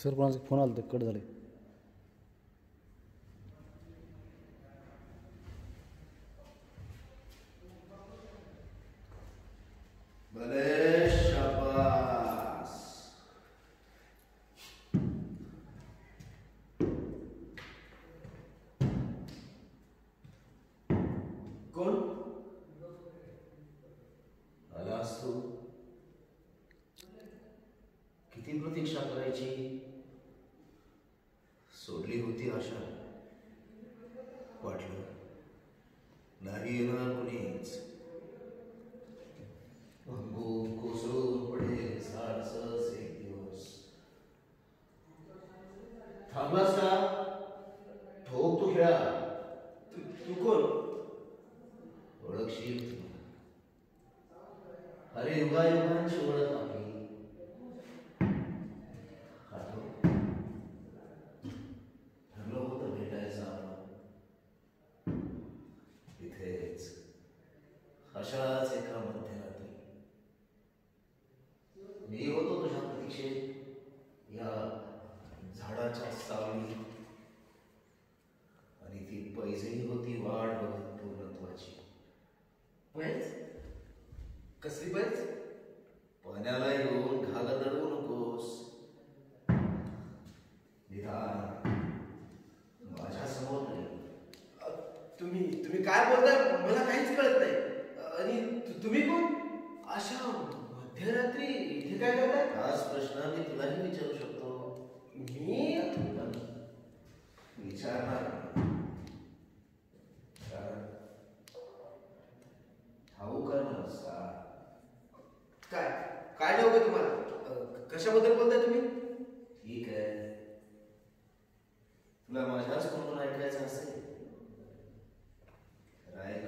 Sir कोणाचा phone आला तर कट झाले. भले शाबास. कोण आलास तू? किती प्रतीक्षा करायची? सोडली होती आशा. वाटलं नाही येणार कुणीच. अंगू कोसळून पडेल झाडसच एक दिवस. थांबलास का? ठोक तू खेळा. तू कोण? ओळखशील तू. अरे युगायुगांची ओळख आपली. ठरलं होतं भेटायचं आपण इथेच अशाच एका मध्यरात्री. मी होतो तुझ्या प्रतीक्षेत या झाडाच्या सावली. आणि ती पैजही होती वाट बघत पूर्णत्वाची. पैज? कसली पैज? पाण्याला येऊन घाला दडवू नकोस. निदान माझ्या समोर नाही. तुम्ही काय बोलताय? मला काहीच कळत नाही. आणि तुम्ही कोण? अशा मध्यरात्री इथे काय करताय? हाच प्रश्न मी तुलाही विचारू शकतो. मी विचारणार ठाऊक आहे मला नसता. काय काय ठाऊक आहे तुम्हाला? कशाबद्दल बोलताय तुम्ही? ठीक आहे, तुला माझ्याच कोणून ऐकायचं असेल राय.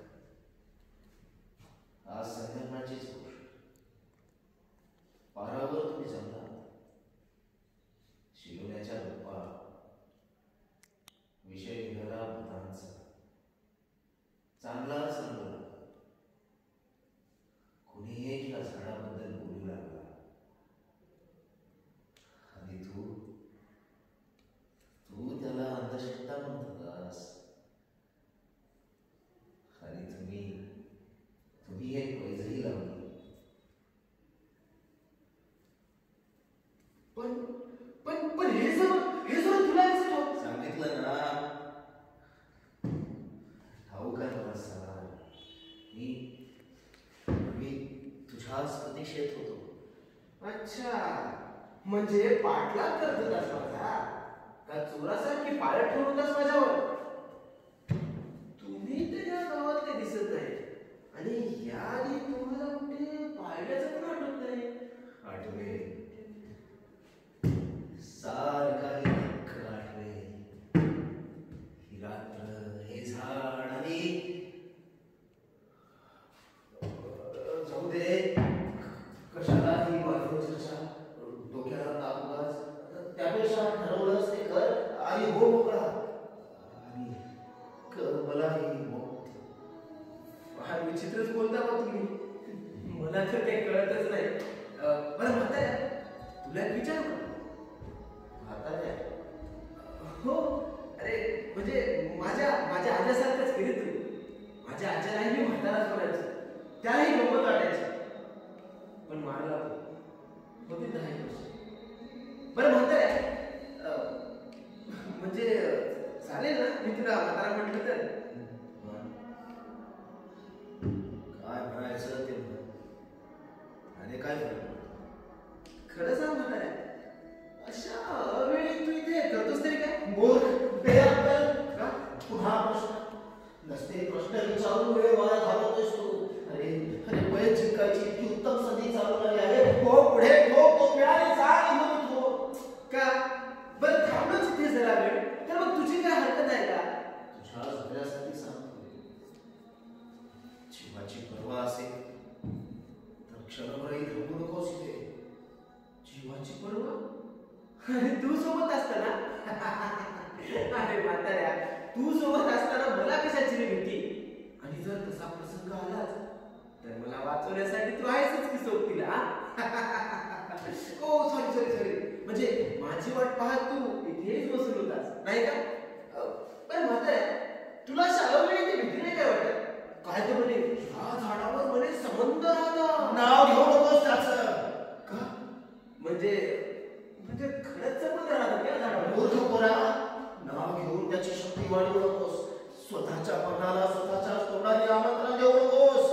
आज संध्याकाळचीच गोष्ट. पारावर तुम्ही जमला. शिलोण्याच्या गप्पा. विषय निघाला भूतांचा. चांगला सांगला. कुणी एक या झाडाबद्दल बोलू लागला. आणि तू त्याला अंधश्रद्धा म्हणतोस. आणि तुम्ही एक पैजही लावली. पण हे सगळं तुला कसं सांगितलं ना? ठाऊक आहे मला सर. मी तुझ्याच प्रतीक्षेत होतो. अच्छा, म्हणजे पाठलाग करत होतास माझा का? चोरासारखी पाळत ठेवतास माझ्यावर. तुम्ही तर या गावातले दिसत नाही. आणि याआधी तुम्हाला कुठे पाहिल्याचं पण आठवत नाही. आठवे सारखाही नक्क आठवे. ही रात्र, हे झाड आणि जाऊ दे. कशाला ही वाढवू चर्चा? डोक्याला तापलास. त्यापेक्षा ठरवलंच ते कर आणि हो मोकळा. आणि कर मलाही मोक्ष. फार विचित्रच बोलता बा तुम्ही. मला तर काही कळतच नाही. बरं म्हाताऱ्या, तुला एक विचारू का? म्हाताऱ्या? हो. अरे म्हणजे माझ्या आज्यासारखंच केली तू. माझ्या आज्यालाही मी म्हाताराच म्हणायचं. त्यालाही गंमत वाटायची. पण मारला होती 10 वर्ष. बरं म्हाताऱ्या, म्हणजे चालेल ना मी तुला म्हातारा म्हटलं तर? काय म्हणायचं ते म्हण. आणि काय खरं सांग म्हाताऱ्या, अशा वेळी तू इथे करतोस तरी काय? मूर्ख, बेअक्कल. का? पुन्हा प्रश्न? नसते प्रश्न विचारून वेळ वाया घालवतोस तू. अरे वेळ जिंकायची इतकी उत्तम संधी चालू झाली आहे. हो पुढे तो मिळाली जा. का? बरं थांबलोच इथे जरा वेळ, तर मग तुझी काय हरकत आहे का? तुझ्या सगळ्यासाठी सांगतो. जीवाची पर्वा असेल तर क्षणभरही थांबू नकोस इथे. जीवाची पर्वा? अरे तू सोबत असताना? अरे म्हाताऱ्या, तू सोबत असताना मला कशाची रे भीती? आणि जर तसा प्रसंग आलाच तर मला वाचवण्यासाठी तू आहेसच की सोबतीला. ओ सॉरी म्हणजे माझी वाट पाहत तू इथेच बसून होतास नाही का? पण म्हाताऱ्या तुला शाळेमध्ये ते भीती नाही काय वाटत? काय तर म्हणे ह्या झाडावर म्हणे समंदर राहता. नाव घेऊ नकोस त्याचं. का? म्हणजे खरंच समंदर राहतात या झाडावर? मूर्ख पोरा, नाव घेऊन त्याची शक्ती वाढवू नकोस. स्वतःच्या मनाला स्वतःच्या तोंडाने आमंत्रण देऊ नकोस.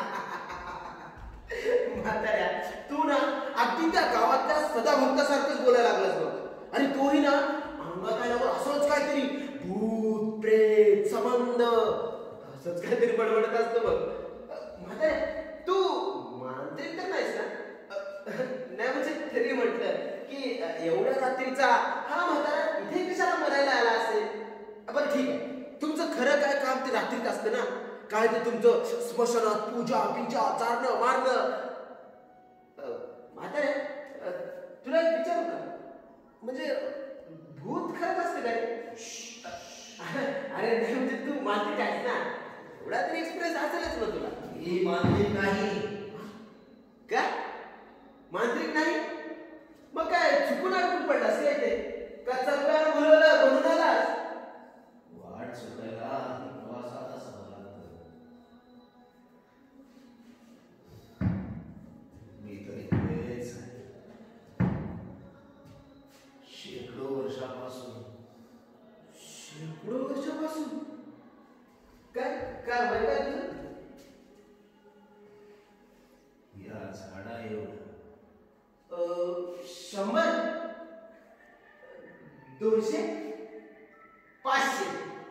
म्हाताऱ्या तू ना अगदी त्या गावातल्या सदाभक्तासारखंच बोलायला लागलास बघ. आणि तोही ना अंगात आल्यावर असंच काहीतरी भूत प्रेत संबंध असंच काहीतरी बडबडत असतं बघ. म्हाताऱ्या तू मांत्रिक तर नाहीस ना? नाही म्हणजे तरी म्हटलं की एवढ्या रात्रीचा हा म्हातारा इथे कशाला मरायला आला असेल? बरं ठीक आहे, तुमचं खरं काय काम ते रात्रीत असतं ना. काय ते तुमचं स्मशानात पूजा पिजा चारणं मारणं. म्हातारे तुला एक विचारू का? म्हणजे भूत खरंच असतं काय? अरे नाही म्हणजे तू मांत्रिक आहेस ना, एवढा तरी एक्सप्रेस असेलच ना तुला. ही मांत्रिक नाही. काय मांत्रिक नाही? मग काय चुकून अडकून पडलास काय ते? का चलव्यानं बोलवलं म्हणून आलास? वाट चुकायला प्रवासात असं लागतं. मी तरी पुढेच आहे. शेकडो वर्षापासून. शेकडो वर्षापासून? काय काय वय काय तुझं? या झाडा एवढं. 100 200 500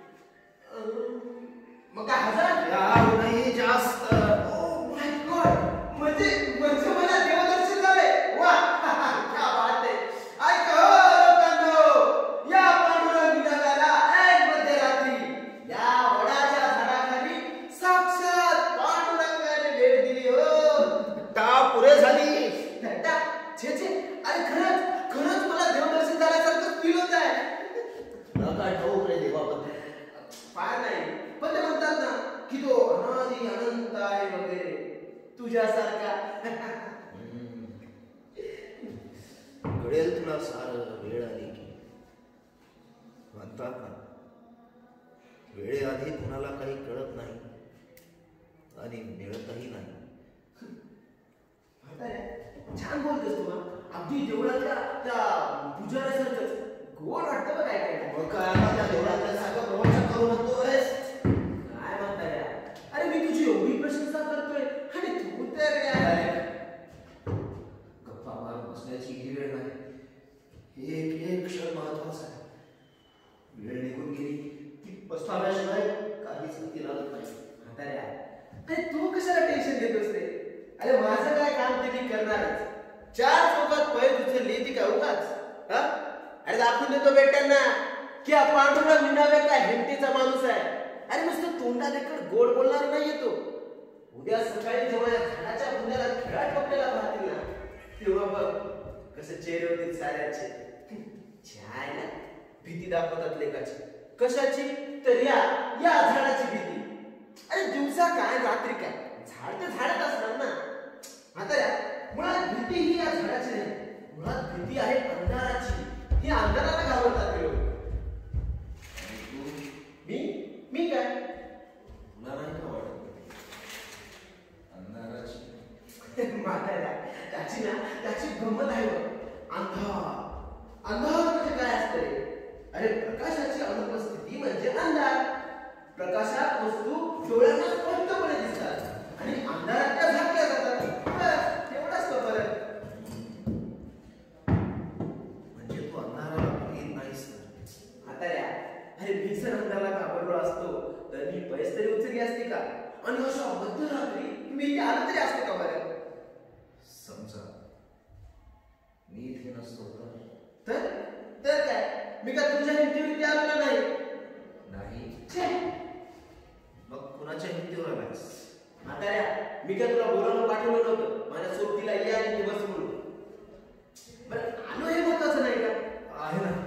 मग काय 1000? याहूनही जास्त. ओ माय गॉड, म्हणजे मला देवदर्शन झाले. वा क्या बात आहे. ऐका हो लोकांनो, या पांडुरंग विनाव्याला ऐन मध्यरात्री या वडाच्या झाडाखाली साक्षात पांडुरंगाने भेट दिली हो. टा पुरे झाली. छे छे, अरे खरंच मला देवदर्शन झाल्यासारखं फील होत आहे. नका ठाऊक रे देवाबद्दल. फार नाही, पण ते म्हणतात ना की तो अनादी अनंत आहे वगैरे तुझ्यासारखा. कळेल तुला सारं वेळ आली की. म्हणतात ना, वेळेआधी कुणाला काही कळत नाही आणि मिळतही नाही. छान बोलतोस तू. अगदी देवळातल्या त्या पुजाऱ्यासारखंच गोड वाटतं बघ. काय मग काय आता त्या देवळातल्या सारखं प्रवचन करू म्हणतोयस? काय म्हणताय? अरे मी तुझी एवढी प्रशंसा करतोय आणि तू तर काय गप्पा मारून बसण्याची ही वेळ नाही. एक एक क्षण महत्वाचा आहे. वेळ निघून गेली की पस्ताव्याशिवाय काहीच हाती लागत नाही. म्हाताऱ्या, अरे तू कशाला टेन्शन घेतोस रे? अरे माझं काय काम ते मी करणारच. 4 चौकात पैज उचलली ती काय उगाच? अरे दाखवून देतो बेट्यांना की हा पांडुरंग विनाव्या काय हेमटीचा माणूस आहे. अरे नुसतं तोंडा देखील गोड बोलणार नाही येतो. उद्या सकाळी जेव्हा या झाडाच्या बुंद्याला खेळा ठोकलेला पाहतील ना, तेव्हा बघ कसं चेहरे होतील साऱ्याचे. छाय ना, भीती दाखवतात लेखाची. कशाची? तर या झाडाची भीती. अरे दिवसा काय रात्री काय, झाड तर झाडच असणार ना. आता मुळात भीती ही या झाडाची नाही, मुळात भीती आहे अंधाराची. ही अंधाराला घाबरतात लोक. मी काय तुला नाही का वाटत अंधाराची? त्याची गंमत आहे बघ. अंधार म्हणजे काय असतं रे? अरे प्रकाशाची अनुपस्थिती म्हणजे अंधार. प्रकाशात वस्तू डोळ्यांना स्पष्टपणे दिसतात आणि अंधारात त्या झाकल्या जातात. बस एवढाच तो फरक. म्हणजे तू अंधाराला भीत नाहीस तर? आता अरे मी जर अंधाराला घाबरलो असतो तर मी पैस तरी उचलली असती का? आणि अशा मध्यरात्री मी इथे आलो तरी असते का बरं? समजा मी इथे नसतो तर काय, मी का तुझ्या हिमतीवरती आलो नाही? मग कुणाच्या हिमतीवर आलास? म्हाताऱ्या, मी काय तुला बोलावलं पाठवलं नव्हतं माझ्या सोबतीला ये आणि तू बस म्हणून. बरं आलो हे महत्वाचं नाही का? आहे ना.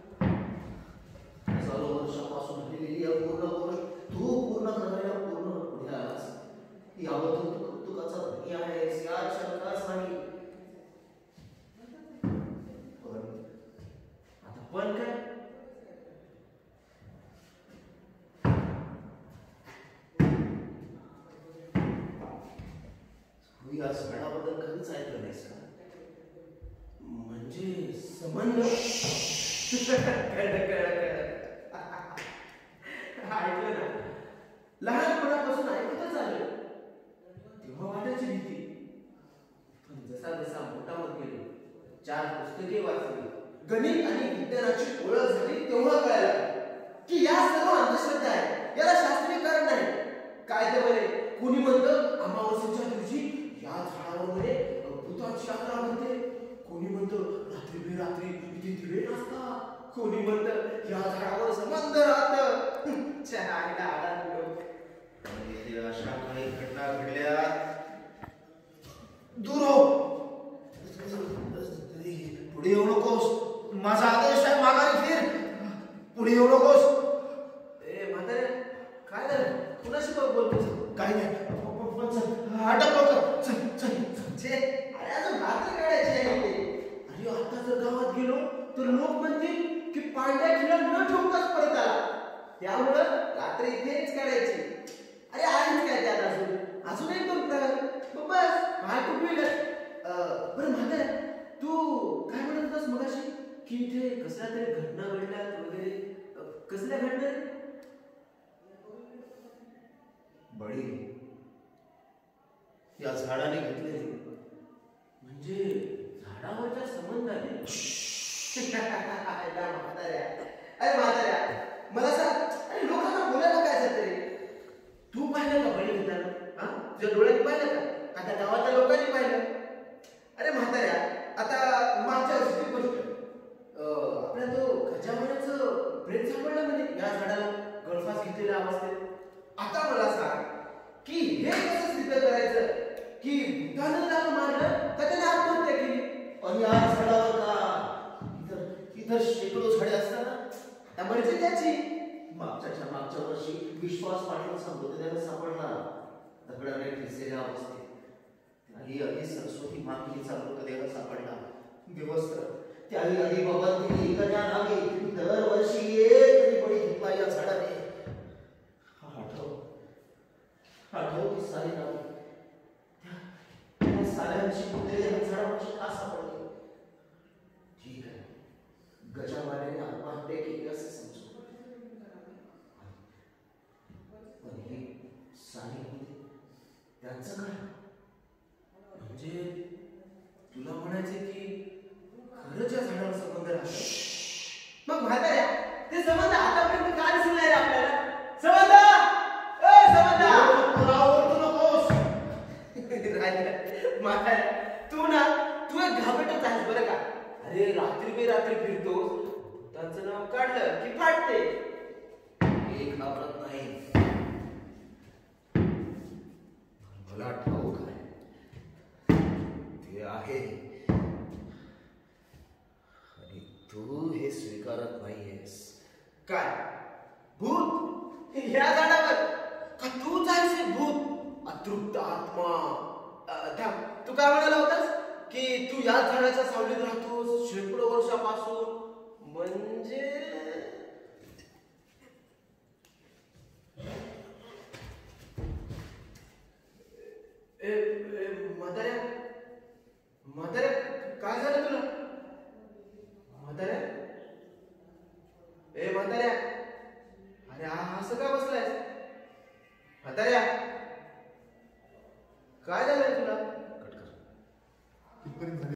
चालू वर्षापासून घडलेली या पूर्ण गोष्ट तू पूर्ण करायला पूर्ण पुढे आलास. याबद्दल तू कौतुकाचा धनी आहे. या झाडाबद्दल कधीच ऐकलं नाहीस का? म्हणजे संबंध ऐकलं ना, लहानपणापासून ऐकतच आलं. तेव्हा वाटायची भीती, पण जसा जसा मोठा होत गेलो, 4 पुस्तके वाचली, गणित आणि विज्ञानाची ओळख झाली, तेव्हा कळायला की या सर्व अंधश्रद्धा आहे, याला शास्त्रीय कारण नाही. काय ते बरे, कोणी म्हणतं अमावस्येच्या दिवशी या झाडावर म्हणे भूताची यात्रा म्हणते, कोणी म्हणतं रात्री बेरात्री इथे दिवे नसतात, कोणी म्हणतं या झाडावर संबंध राहतं. चहायला आला लोक. आणि अशा काही घटना घडल्या. दूर हो, पुढे येऊ नकोस. माझा आदेश आहे, माघारी फिर. पुढे येऊ नकोस. ए म्हातारे, काय झालं? कुणाशी बोलतोस? काही नाही, अटक लवकर. चल चल. छे, अरे अजून रात्र काढायची आहे इथे. अरे आता जर गावात गेलो तर लोक म्हणतील की पांड्या खिळा न ठोकताच परत आला, त्यामुळं रात्र इथेच काढायची. अरे आहेच काय त्यात अजून एक 2 प्रकार. बस काय कुठे बरं म्हातारे, तू काय म्हणत होतास मगाशी की इथे कसल्या तरी घटना घडल्यात वगैरे? कसल्या घटना? बळी या झाडाने घेतलेली. म्हणजे झाडावरच्या संबंधाने? अरे म्हाताऱ्या, मला सांग, अरे लोकांना बोलायला काय जात रे? तू पाहिलं का बळी घेताना? हा, तुझ्या डोळ्यात पाहिलं का? आता गावातल्या लोकांनी पाहिलं. अरे म्हाताऱ्या, आता मागच्या वर्षीची गोष्ट, आपल्या तो गजामानाचं प्रेत सापडलं म्हणे या झाडाला गळफास घेतलेल्या अवस्थेत. आता मला सांग की हे कसं सिद्ध करायचं की भूतानं त्याला मारलं का त्याने आत्महत्या केली? आणि या झाडावर का इतर शेकडो झाडे असताना आता मर्जी त्याची. मागच्या वर्षी विश्वास पाटील सांगतो त्याला सापडला दगडाने ठेचलेल्या अवस्थेत. त्याही आधी सरस्वती मातीचा मृतदेह सापडला व्यवस्था. त्याही आधी बाबांनी कन्या नागे दरवर्षी एक तरी बळी घेतला या झाडाने. आठव की सारी नावे त्या साऱ्यांची मृतदेह झाडावरची का सापडली? ठीक आहे, गजामानेने आत्महत्या केली असं समजू, पण हे सारी होते त्यांचं काय? म्हणजे तुला म्हणायचे की खरंच या झाडावर संबंध राहतो? मग म्हाताऱ्या, ते संबंध आतापर्यंत का दिसले नाही रे आपल्याला? संबंध, ए संबंध, म्हाताऱ्या, तू एक घाबरटच आहेस बरं का. अरे रात्री बेरात्री फिरतोस, त्यांचं नाव काढलं की फाटते. एक घाबरत नाही, मला ठाऊक आहे ते आहे, आणि तू हे स्वीकारत नाहीयेस. काय भूत या झाडावर? का तूच आहेस हे भूत? अतृप्त आत्मा. तू काय म्हणाला होतास की तू या झाडाच्या सावलीत राहतोस शेकडो वर्षापासून? म्हणजे म्हाताऱ्या, म्हाताऱ्या काय झालं तुला? म्हाताऱ्या, ए म्हाताऱ्या, अरे असं का बसलायस? म्हाताऱ्या, काय झालंय तुला?